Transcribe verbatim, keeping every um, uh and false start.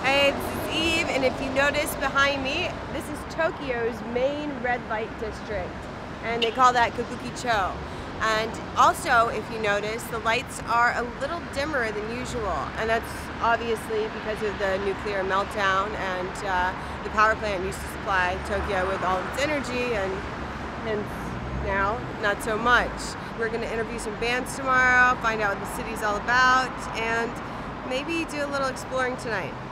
Hey, this is Eve, and if you notice behind me, this is Tokyo's main red light district, and they call that Kabukicho. And also, if you notice, the lights are a little dimmer than usual, and that's obviously because of the nuclear meltdown, and uh, the power plant used to supply Tokyo with all of its energy, and hence now, not so much. We're going to interview some bands tomorrow, find out what the city's all about, and maybe do a little exploring tonight.